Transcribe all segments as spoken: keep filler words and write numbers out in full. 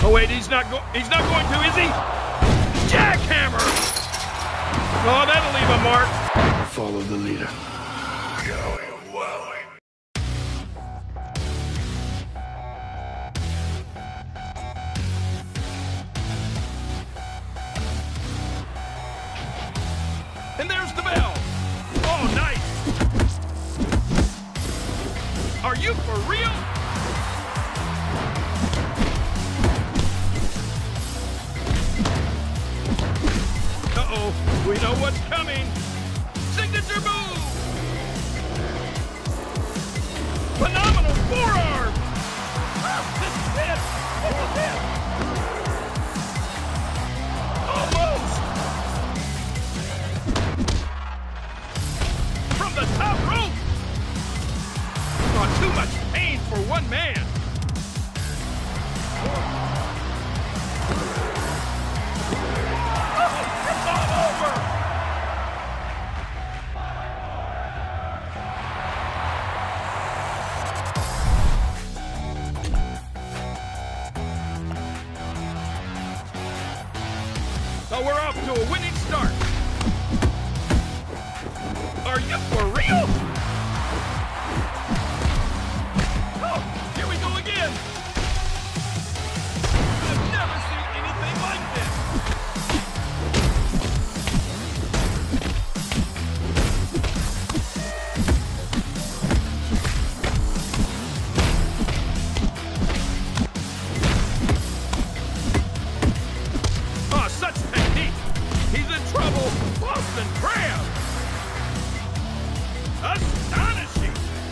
Oh wait, he's not go he's not going to, is he? Jackhammer! Oh, that'll leave a mark. Follow the leader. Going well. And there's the bell. Oh, nice. Are you for real? Uh-oh, we know what's coming. Signature move. Phenomenal forearm. Oh, this is it. This is it. Almost. From the top rope. Oh, too much pain for one man. Oh, it's all over. So we're off to a winning start. Are you for real? Oh, here we go again. I've never seen anything like this. Oh, such technique. He's in trouble. Boston Crab. Astonishing.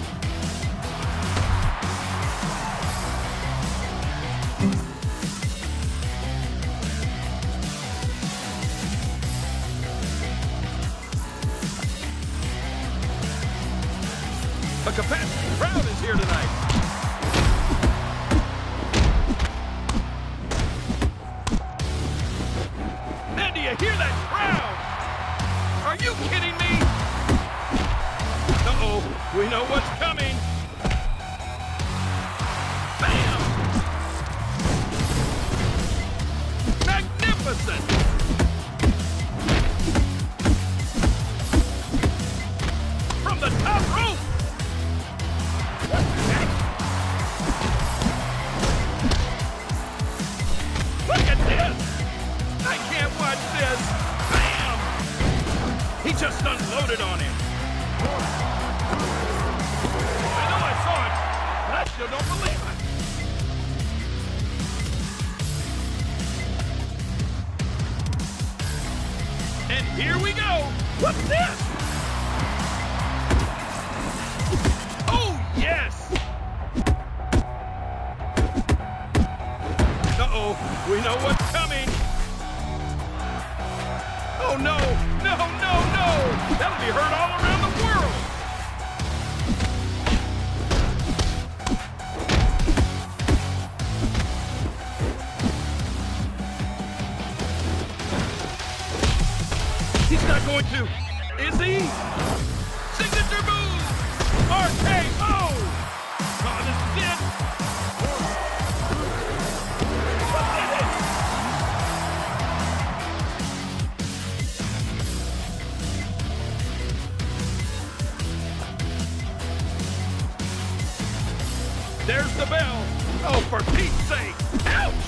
A capacity crowd is here tonight. And do you hear that crowd? Are you kidding me? Uh-oh, we know what's coming. Bam! Magnificent! From the top rope! What the heck? Look at this! I can't watch this! Bam! He just unloaded on him. I know I saw it, but I still don't believe it. And here we go. What's this? Oh, yes. Uh-oh, we know what's coming. Oh, no, no, no, no. That'll be heard all around the world. He's not going to, is he? Signature move! R K O! Oh, this is it! What did it? There's the bell. Oh, for Pete's sake! Ouch!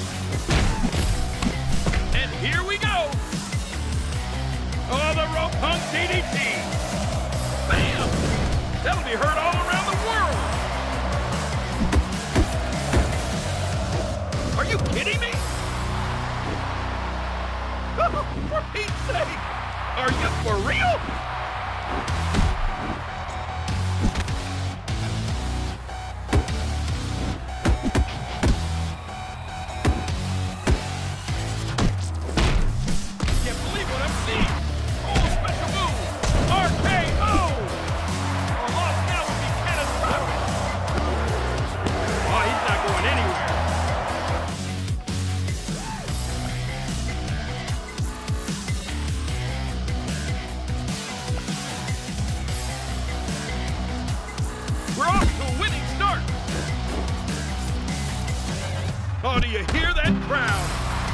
And here we go! Oh, the rope. Oh, do you hear that crowd?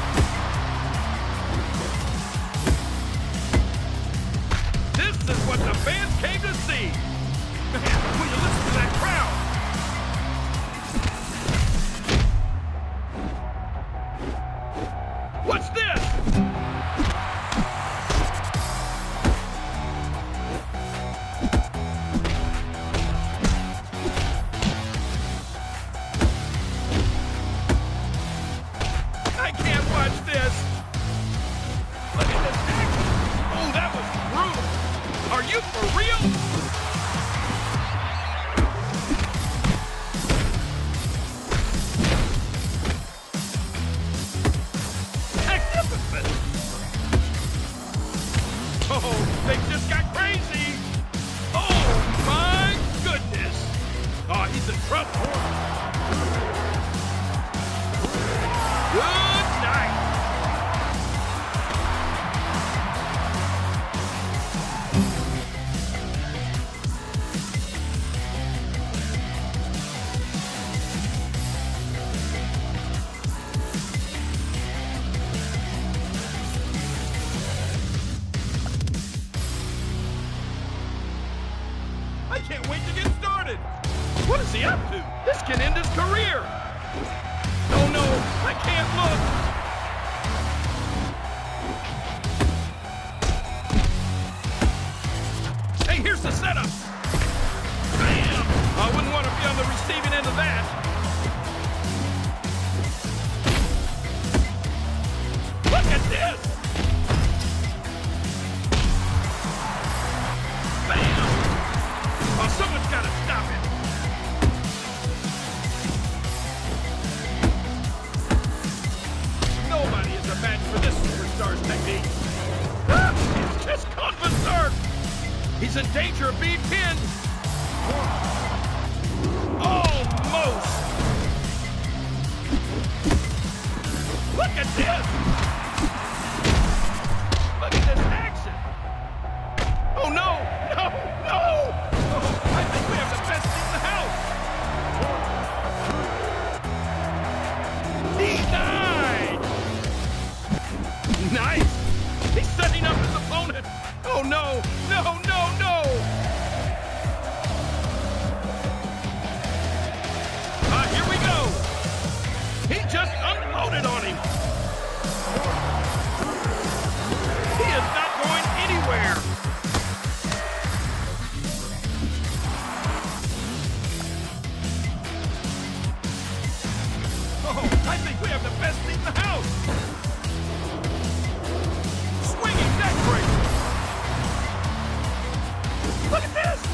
This is what the fans came to see. Man, will you listen to that crowd? What's this? I can't watch this. Look at this action. Oh, that was brutal. Are you for real? Magnificent. Oh, things just got crazy. Oh, my goodness. Oh, he's in trouble. Good night. I can't wait to get started. What is he up to? This can end his career. Oh no, I can't look. Hey, here's the setup. Bam! I wouldn't want to be on the receiving end of that. Look at this. Bam! Oh, someone's got to stop it. Nobody is a match for this superstar's technique. Ah, he's just caught berserk. He's in danger of being pinned. Almost. Look at this. Look at this action. Oh no, no, no. Oh, I think we have the best seat in the house. Denied. Nice! He's setting up his opponent! Oh no! No, no, no! Ah, here we go! He just unloaded on him! He is not going anywhere! Oh, I think we have the best seat in the house! Swinging neck breaker! Look at this!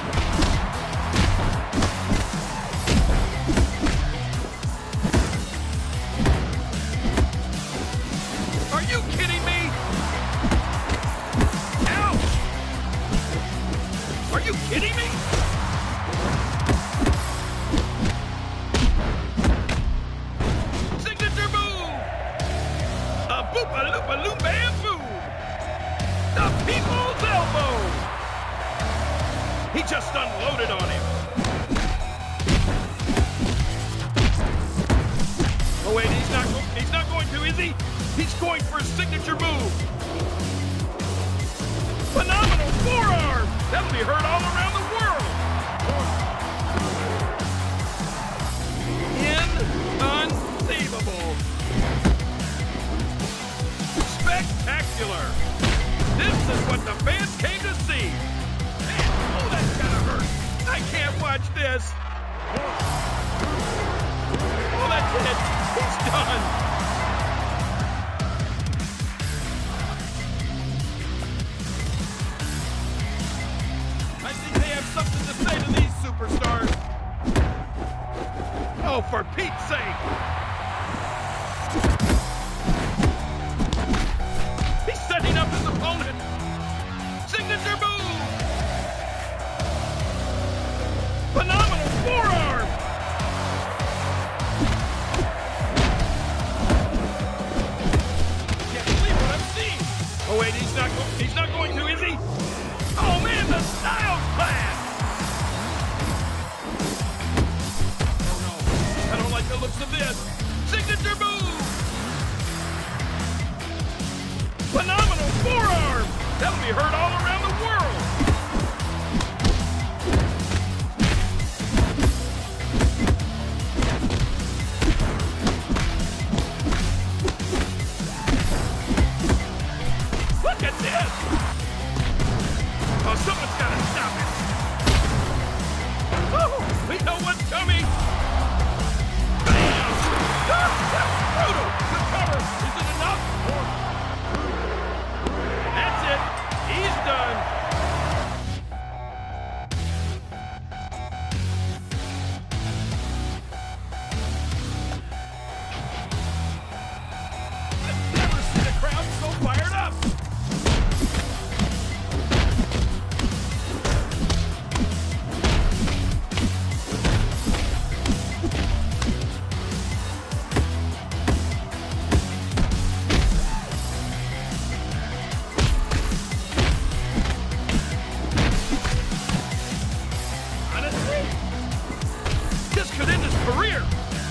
Are you kidding me? Ouch! Are you kidding me? Signature move! A boop-a-loop-a-loop-bam-boo! The people's elbow! He just unloaded on him. Oh wait, he's not he's not going to, is he? He's going for a signature move. Phenomenal forearm! That'll be heard all around the world. Inconceivable. Spectacular. This is what the fans came to see. Man, oh, that's gotta hurt. I can't watch this. Oh, that's it. He's done. I think they have something to say to these superstars. Oh, for Pete's sake. He's setting up his opponent. Signature move. Phenomenal forearm. Can't believe what I'm seeing. Oh wait, he's not go he's not going to, is he? Oh man, the style clash. Oh no, I don't like the looks of this. Signature move! Phenomenal forearm! That'll be heard all around the world! Look at this! Oh, someone's got to stop it! Oh, we know what's coming! Bam! Ah, that's brutal! The cover! Is it enough? That's it! He's done! I've never seen a crowd so fired up! Career.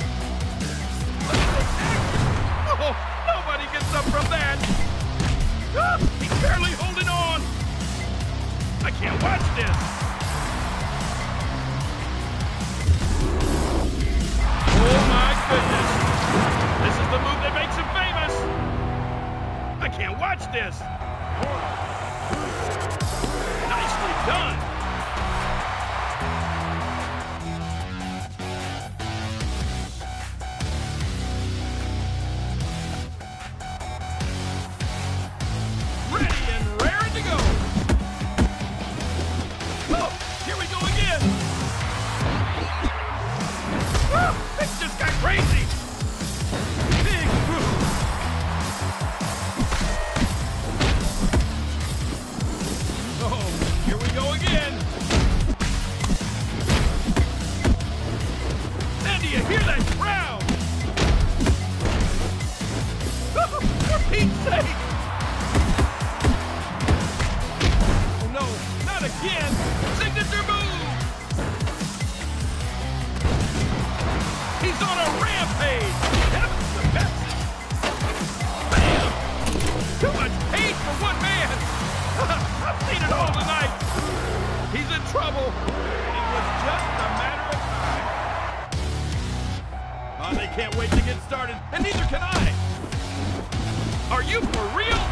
Oh, nobody gets up from that. Ah, he's barely holding on. I can't watch this. Oh my goodness. This is the move that makes him famous. I can't watch this. Nicely done. Again, signature move! He's on a rampage! Heavens to best! Bam! Too much pain for one man! I've seen it all tonight! He's in trouble! It was just a matter of time. Oh, they can't wait to get started, and neither can I! Are you for real?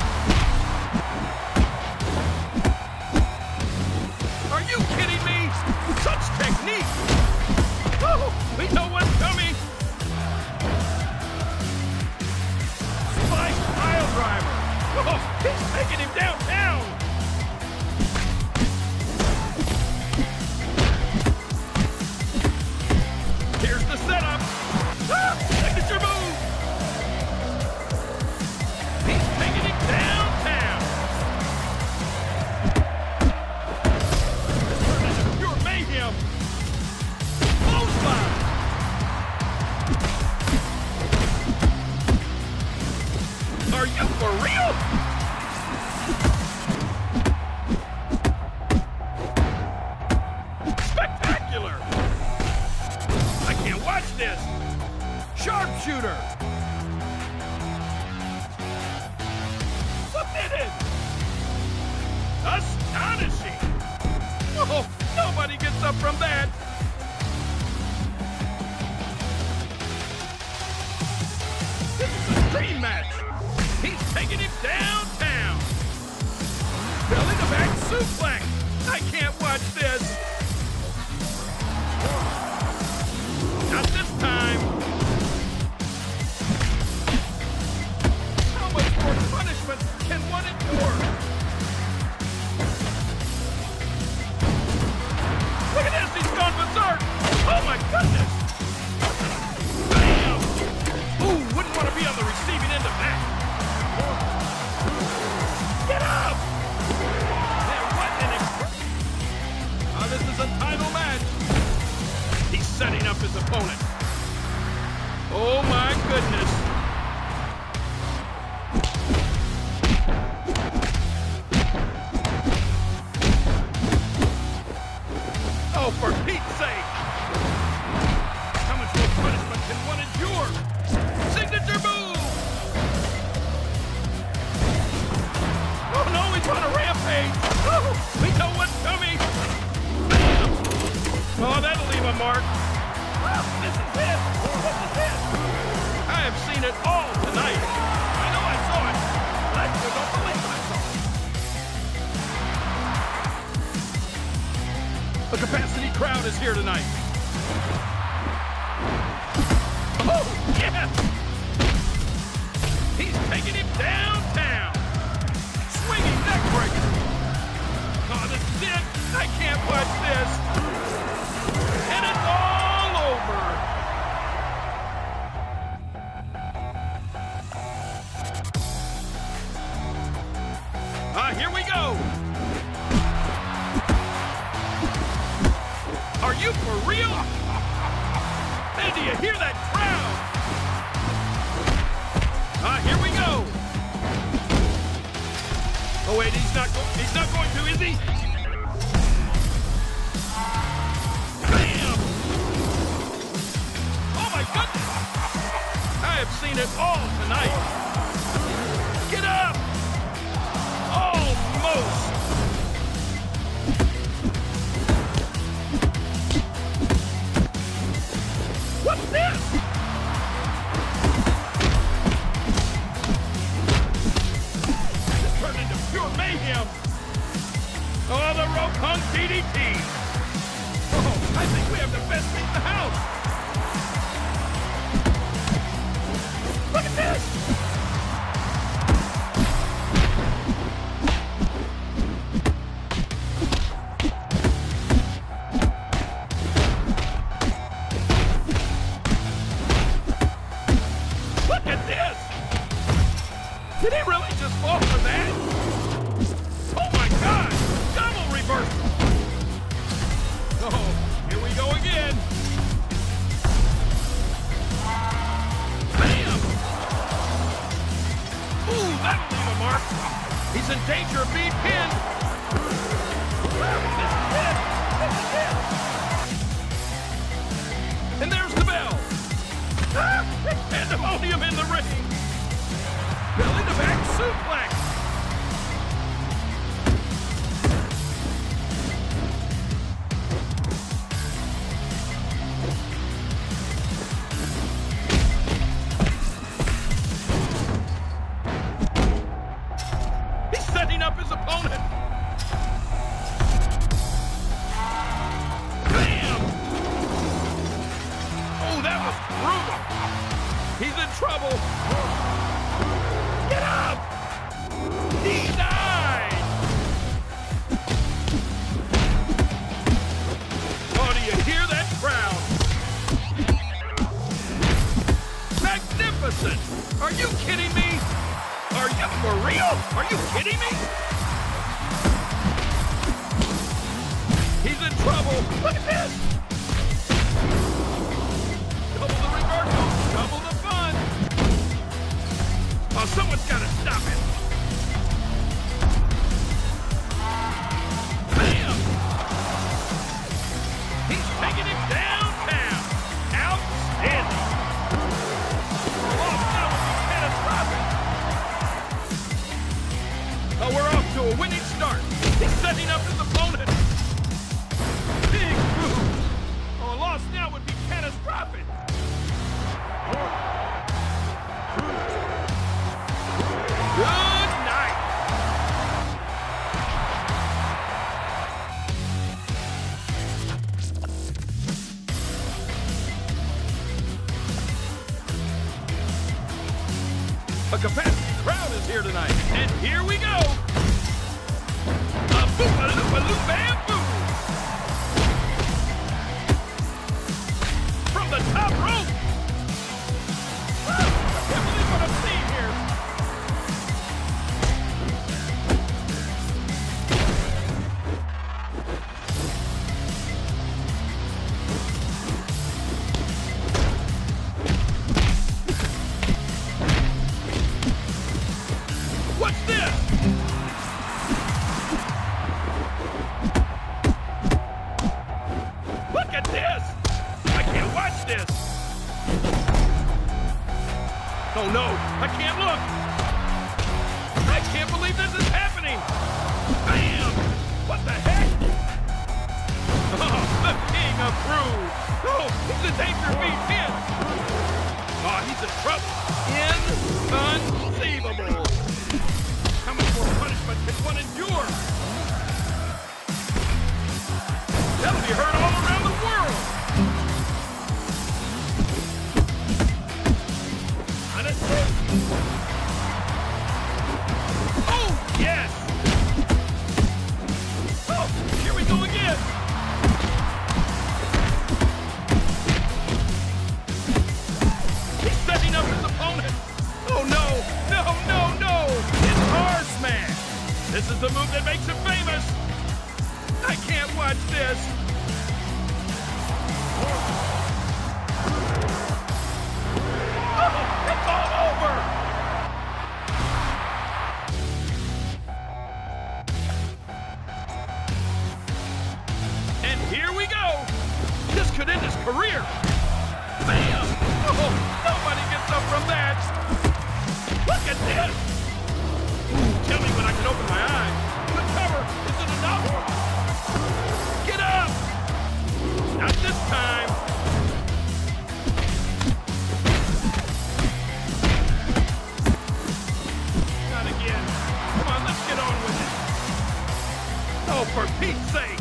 Are you kidding me? Such technique! Oh, we know what's coming! Splice pile driver! Oh, he's taking him downtown! Here's the setup! Ah, signature move! He's taking him downtown! Mayhem! Clothesline! Are you for real? Spectacular! I can't watch this! Sharpshooter! Submitted! Astonishing! Oh, nobody gets up from that! This is a dream match! He's taking him downtown! Belly to back suplex! I can't watch this! Not this time! How much more punishment can one endure? Look at this, he's gone berserk! Oh my goodness! Bam! Ooh, wouldn't want to be on the receiving end of that. Get up! Man, what an ex- oh, this is a title match. He's setting up his opponent. Oh my goodness. Oh, for Pete's sake! How much more punishment can one endure? here tonight. Oh, yes! He's taking him downtown. Swinging neck breaker. Oh, this is it. I can't watch this. And it's all over. Ah, here we go. Are you for real? Hey, do you hear that crowd? Ah, here we go. Oh wait, he's not going. He's not going to, is he? Bam! Oh my goodness! I have seen it all tonight. Get up! Almost. What's this? This turned into pure mayhem. Oh, the rope hung D D T. Oh, I think we have the best seat in the house. Look at this. Did he really just fall for that? Oh my God! Double reversal! Oh, here we go again. Bam! Ooh, that'll leave a mark. He's in danger of being pinned. This is it! This is it! And there's the bell. Ah, it's pandemonium in the ring. Belly to back suplex. He's setting up his opponent. Bam! Oh, that was brutal. He's in trouble. Get up! He died! Oh, do you hear that crowd? Magnificent! Are you kidding me? Are you for real? Are you kidding me? He's in trouble. Look at this! Double the reversal, double the fun. Oh, someone's got to stop it. Bam! He's taking it downtown. Outstanding. Oh, now would be catastrophic. Oh, we're off to a winning start. He's setting up his opponent. Big move. Oh, a loss now would be catastrophic. Good night. A capacity crowd is here tonight, and here we go. A boop-a-loop-a-loop-bam-boo. From the top rope. I can't believe what I'm seeing here. What's this? Look at this! I can't watch this! Oh no, I can't look! I can't believe this is happening! Bam! What the heck? Oh, the king of rude! Oh, he's in danger of being pinned! Oh, he's in trouble! Inconceivable! How much more punishment can one endure? That'll be heard all around the world! it. Oh, yes. Oh, here we go again. He's setting up his opponent. Oh, no, no, no, no. It's car smash. This is the move that makes him famous. I can't watch this. Oh, it's all over. And here we go. This could end his career. Bam! Oh, nobody gets up from that. Look at this. Ooh, tell me when I can open my eyes. The cover. Is it enough? Get up. Not this time. Not again. Come on, let's get on with it. Oh, for Pete's sake.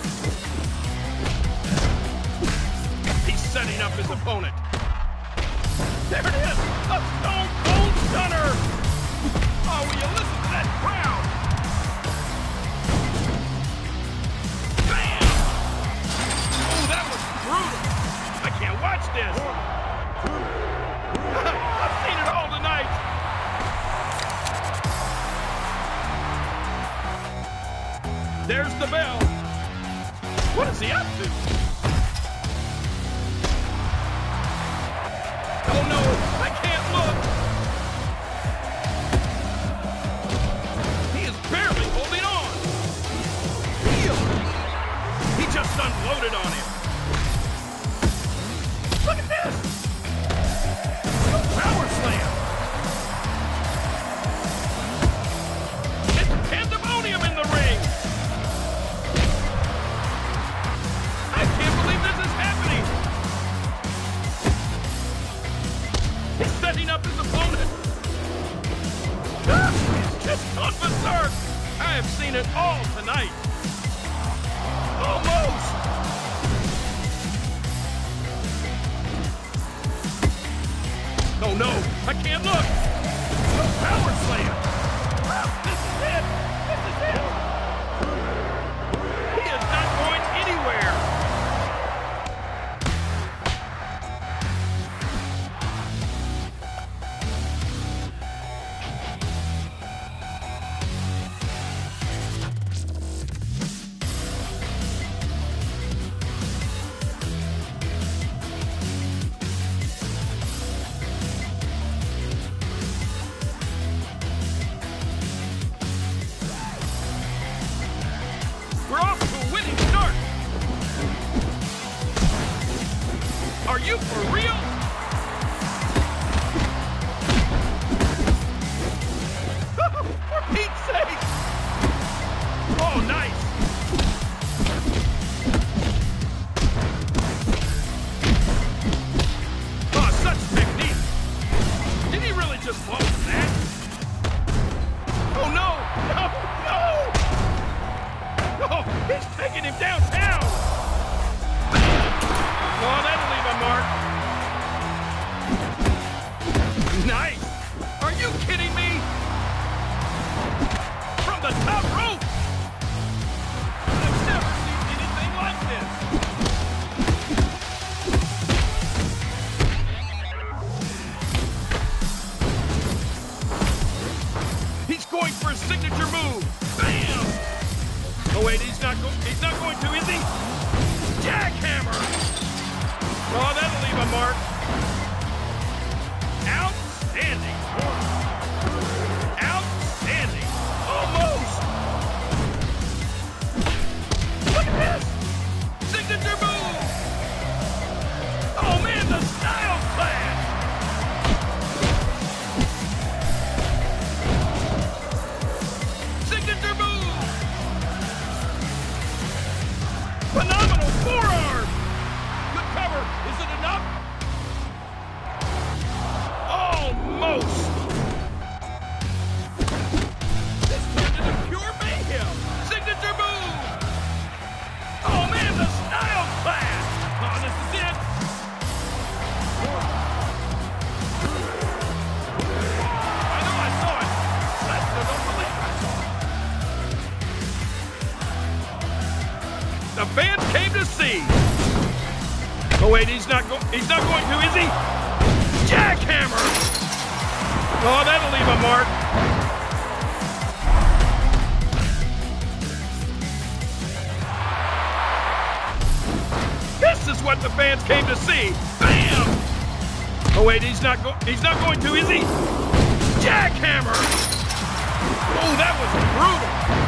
He's setting up his opponent. There it is! A Stone Cold Stunner! Oh, will you listen to that crowd? Bam! Oh, that was brutal. I can't watch this. I've seen it all tonight. There's the bell. What is he up to? Oh no, I can't look. He is barely holding on. Heel. He just unloaded on him. Look at this. A power slam. It's pandemonium in the ring. I can't believe this is happening. He's setting up his opponent. Ah, he's just gone berserk. I have seen it all tonight. Almost. Oh no, I can't look. A power slam. Ah, this is it. This is it. He is not going anywhere. We're off to a winning start. Are you for real? For Pete's sake! Oh, nice. Oh, such technique. Did he really just blow that? Oh, no! No! No! Oh, he's taking him downtown! Oh, that'll leave a mark. Nice! Are you kidding me? From the top rope! I've never seen anything like this. He's going for a signature move. Bam! Oh wait, he's not going. He's not going to, is he? Jackhammer! Oh, that'll leave a mark. Outstanding. Outstanding. Almost. Look at this. Signature move. Oh man, the style clash. Signature move. Phenomenal forearm. Good cover. Is it enough? Almost. This turned into pure mayhem. Signature move. Oh man, the style clash. Oh, this is it. not going. He's not going to, is he? Jackhammer! Oh, that'll leave a mark. This is what the fans came to see. Bam! Oh wait, he's not going. He's not going to, is he? Jackhammer! Oh, that was brutal.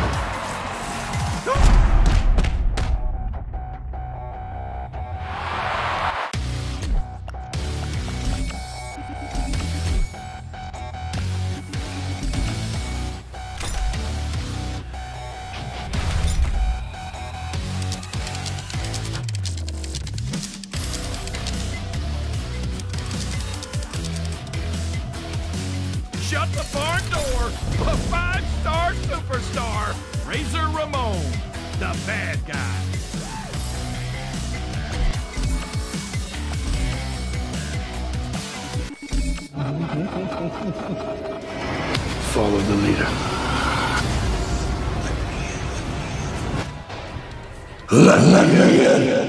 Shut the barn door. A five-star superstar, Razor Ramon, the bad guy. Follow the leader. Let me in.